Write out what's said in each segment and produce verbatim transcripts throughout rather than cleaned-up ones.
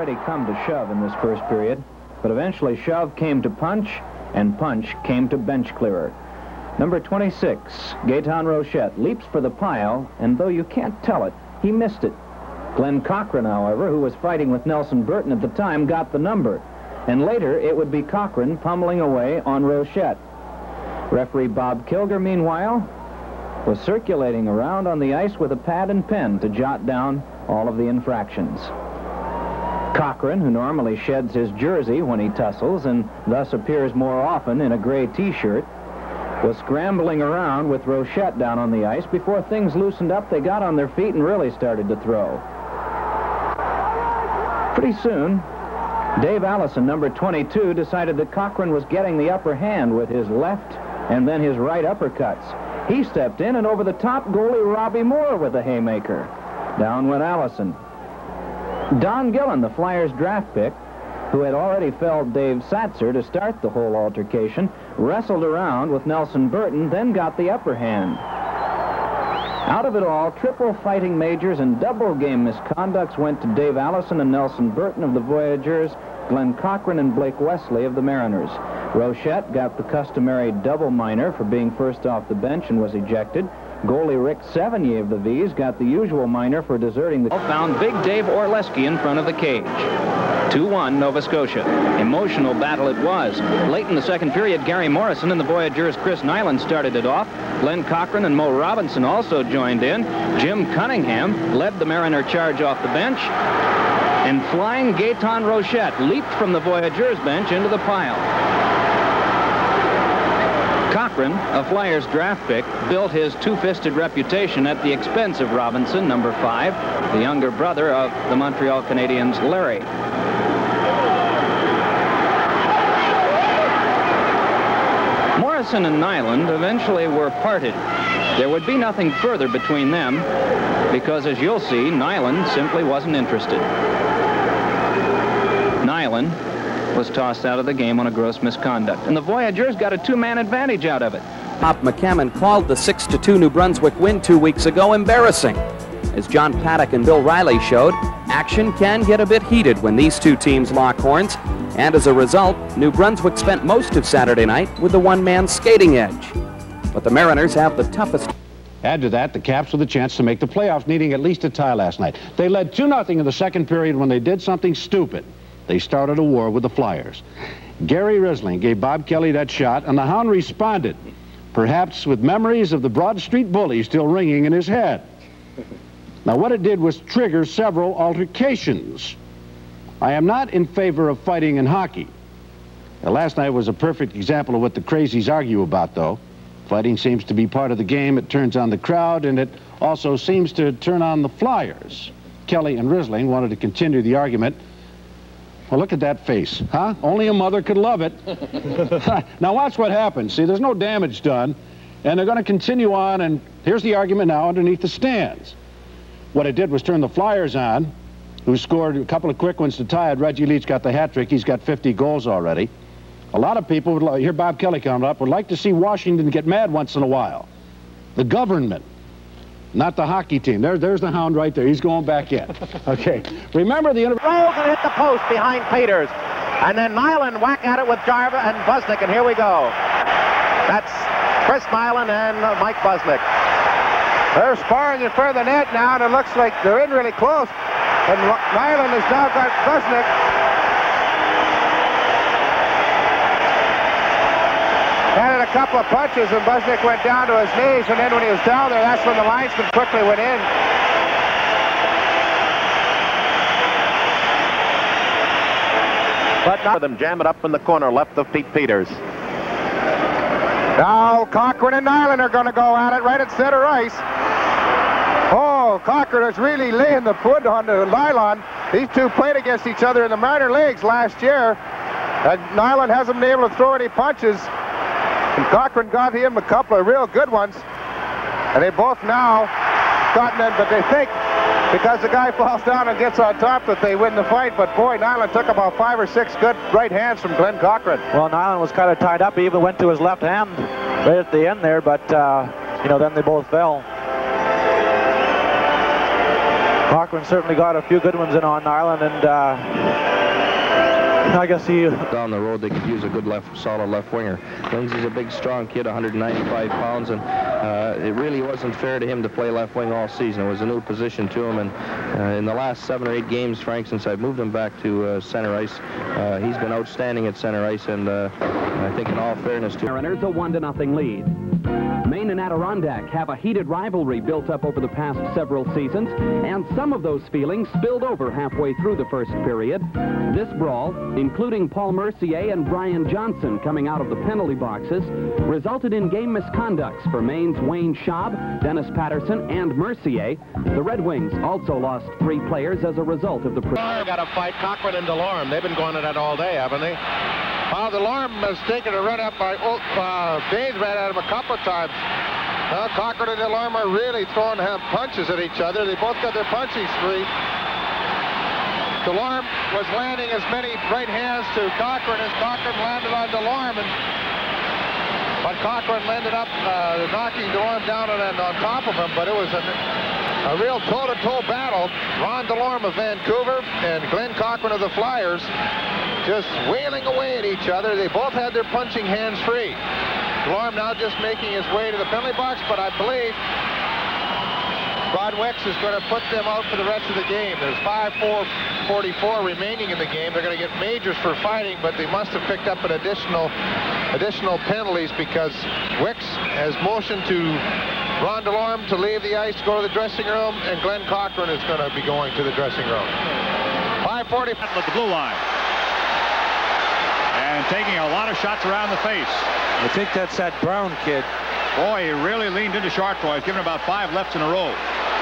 already come to shove in this first period, but eventually shove came to punch, and punch came to bench clearer. Number twenty-six, Gaetan Rochette, leaps for the pile, and though you can't tell it, he missed it. Glenn Cochran, however, who was fighting with Nelson Burton at the time, got the number, and later it would be Cochran pummeling away on Rochette. Referee Bob Kilger, meanwhile, was circulating around on the ice with a pad and pen to jot down all of the infractions. Cochran, who normally sheds his jersey when he tussles and thus appears more often in a gray t-shirt, was scrambling around with Rochette down on the ice. Before things loosened up, they got on their feet and really started to throw. Pretty soon, Dave Allison, number twenty-two, decided that Cochran was getting the upper hand with his left and then his right uppercuts. He stepped in, and over the top, goalie Robbie Moore with a haymaker. Down went Allison. Don Gillen, the Flyers draft pick, who had already felled Dave Satzer to start the whole altercation, wrestled around with Nelson Burton, then got the upper hand. Out of it all, triple fighting majors and double game misconducts went to Dave Allison and Nelson Burton of the Voyageurs, Glenn Cochran and Blake Wesley of the Mariners. Rochette got the customary double minor for being first off the bench and was ejected. Goalie Rick Sevigny of the V's got the usual minor for deserting the... Found Big Dave Orlesky in front of the cage. two one Nova Scotia. Emotional battle it was. Late in the second period, Gary Morrison and the Voyageurs' Chris Nyland started it off. Glenn Cochran and Mo Robinson also joined in. Jim Cunningham led the Mariner charge off the bench. And flying Gaetan Rochette leaped from the Voyageurs' bench into the pile. Cochran, a Flyers draft pick, built his two-fisted reputation at the expense of Robinson, number five, the younger brother of the Montreal Canadiens' Larry. Morrison and Nyland eventually were parted. There would be nothing further between them because, as you'll see, Nyland simply wasn't interested. Nyland was tossed out of the game on a gross misconduct, and the Voyageurs got a two-man advantage out of it. Bob McCammon called the six to two New Brunswick win two weeks ago embarrassing. As John Paddock and Bill Riley showed, action can get a bit heated when these two teams lock horns, and as a result, New Brunswick spent most of Saturday night with the one-man skating edge. But the Mariners have the toughest... Add to that, the Caps with a chance to make the playoffs, needing at least a tie last night. They led two nothing in the second period when they did something stupid. They started a war with the Flyers. Gary Risling gave Bob Kelly that shot, and the Hound responded, perhaps with memories of the Broad Street Bully still ringing in his head. Now, what it did was trigger several altercations. I am not in favor of fighting in hockey. Now, last night was a perfect example of what the crazies argue about, though. Fighting seems to be part of the game. It turns on the crowd, and it also seems to turn on the Flyers. Kelly and Risling wanted to continue the argument. Well, look at that face, huh? Only a mother could love it. Now, watch what happens. See, there's no damage done, and they're going to continue on, and here's the argument now underneath the stands. What it did was turn the Flyers on, who scored a couple of quick ones to tie it. Reggie Leach got the hat trick. He's got fifty goals already. A lot of people would like, hear Bob Kelly coming up, would like to see Washington get mad once in a while. The government, not the hockey team. There, there's the Hound right there. He's going back in. Okay. Remember the... Rolls and hit the post behind Peters. And then Nyland whack at it with Jarva and Busnick, and here we go. That's Chris Nyland and uh, Mike Busnick. They're sparring in front of the net now, and it looks like they're in really close. And Nyland has now got Busnick. Had a couple of punches, and Busnick went down to his knees, and then when he was down there, that's when the linesman quickly went in. But none of them jam it up in the corner left of Pete Peters. Now Cochran and Nyland are going to go at it right at center ice. Oh, Cochran is really laying the foot on the nylon. These two played against each other in the minor leagues last year, and Nyland hasn't been able to throw any punches. And Cochran got him a couple of real good ones, and they both now gotten them, but they think because the guy falls down and gets on top that they win the fight. But boy, Nyland took about five or six good right hands from Glenn Cochran. Well, Nyland was kind of tied up. He even went to his left hand right at the end there, but uh, you know, then they both fell. Cochran Cochran certainly got a few good ones in on Ireland, and uh, I guess he... Down the road, they could use a good left, solid left winger. Lindsay's a big, strong kid, one hundred ninety-five pounds, and uh, it really wasn't fair to him to play left wing all season. It was a new position to him, and uh, in the last seven or eight games, Frank, since I've moved him back to uh, center ice, uh, he's been outstanding at center ice, and uh, I think in all fairness to... Mariners a one to nothing lead. Maine and Adirondack have a heated rivalry built up over the past several seasons, and some of those feelings spilled over halfway through the first period. This brawl, including Paul Mercier and Brian Johnson coming out of the penalty boxes, resulted in game misconducts for Maine's Wayne Schaub, Dennis Patterson, and Mercier. The Red Wings also lost three players as a result of the... Delorme got a fight, Cochran and Delorme. They've been going at it all day, haven't they? Well, Delorme has taken a run up by oh, uh, Baines ran at him a couple of times. Well, Cochran and Delorme are really throwing punches at each other. They both got their punching streak. Delorme was landing as many right hands to Cochran as Cochran landed on Delorme, and but Cochran ended up uh, knocking Delorme down and, and on top of him. But it was a, a real toe-to-toe battle. Ron Delorme of Vancouver and Glenn Cochran of the Flyers just wailing away at each other. They both had their punching hands free. Delorme now just making his way to the penalty box, but I believe Rod Wex is going to put them out for the rest of the game. There's five four forty-four remaining in the game. They're going to get majors for fighting, but they must have picked up an additional additional penalties because Wex has motioned to Ron Delorme to leave the ice, go to the dressing room, and Glenn Cochran is going to be going to the dressing room. five forty at the blue line. And taking a lot of shots around the face. I think that's that Brown kid. Boy, he really leaned into Chartrois. He's given about five lefts in a row.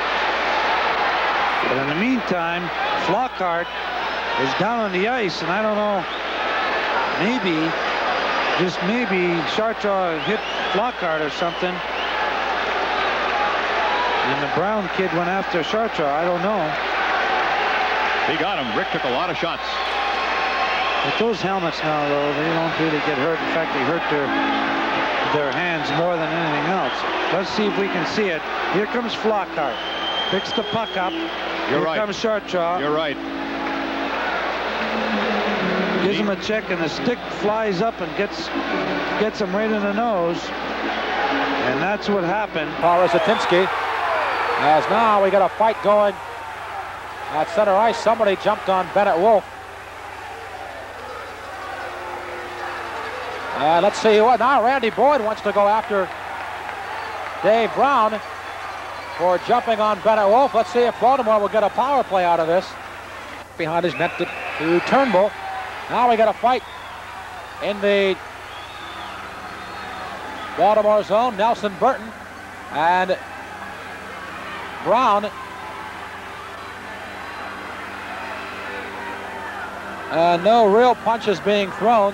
But in the meantime, Flockhart is down on the ice, and I don't know, maybe, just maybe Chartrois hit Flockhart or something. And the Brown kid went after Chartrois. I don't know. He got him. Rick took a lot of shots. With those helmets now, though, they don't really get hurt. In fact, they hurt their their hands more than anything else. Let's see if we can see it. Here comes Flockhart. Picks the puck up. You're Here right. comes Chartrois. You're right. Gives him a check, and the stick flies up and gets gets him right in the nose. And that's what happened. Paul Rosatinsky. As now we got a fight going at center ice. Somebody jumped on Bennett Wolf. Uh, let's see what now. Randy Boyd wants to go after Dave Brown for jumping on Bennett Wolf. Let's see if Baltimore will get a power play out of this. Behind his net to, to Turnbull. Now we got a fight in the Baltimore zone. Nelson Burton and Brown. Uh, no real punches being thrown.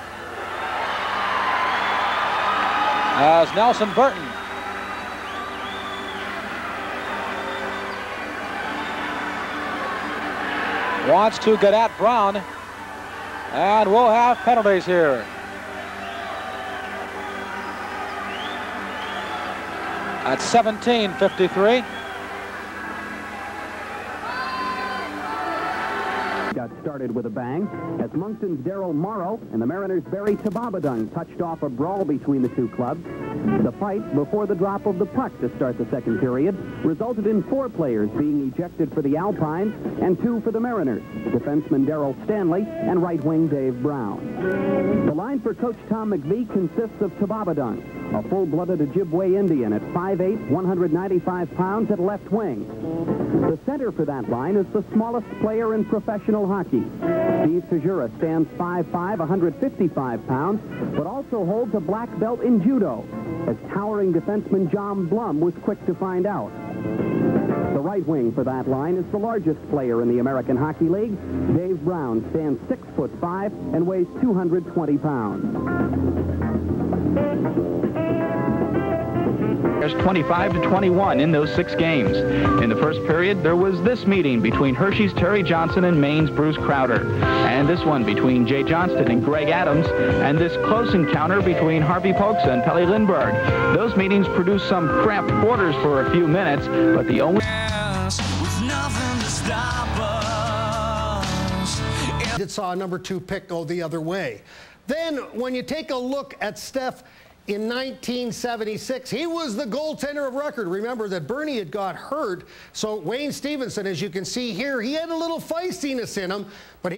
As Nelson Burton wants to get at Brown, and we'll have penalties here. At seventeen fifty-three. Got started with a bang as Moncton's Darryl Morrow and the Mariners' Barry Tababadung touched off a brawl between the two clubs. The fight before the drop of the puck to start the second period resulted in four players being ejected for the Alpines and two for the Mariners, defenseman Darrell Stanley and right wing Dave Brown. The line for Coach Tom McVie consists of Tababadung, a full-blooded Ojibwe Indian at five eight, one hundred ninety-five pounds at left wing. The center for that line is the smallest player in professional hockey. Steve Tajura stands five five, one hundred fifty-five pounds, but also holds a black belt in judo, as towering defenseman John Blum was quick to find out. The right wing for that line is the largest player in the American Hockey League. Dave Brown stands six foot five and weighs two hundred twenty pounds. There's twenty-five to twenty-one in those six games. In the first period, there was this meeting between Hershey's Terry Johnson and Maine's Bruce Crowder, and this one between Jay Johnston and Greg Adams, and this close encounter between Harvey Poksa and Pelle Lindbergh. Those meetings produced some cramped quarters for a few minutes, but the only... With nothing Did saw a number two pick go the other way. Then when you take a look at Steph in nineteen seventy-six, he was the goaltender of record. Remember that Bernie had got hurt, so Wayne Stevenson, as you can see here, he had a little feistiness in him, but he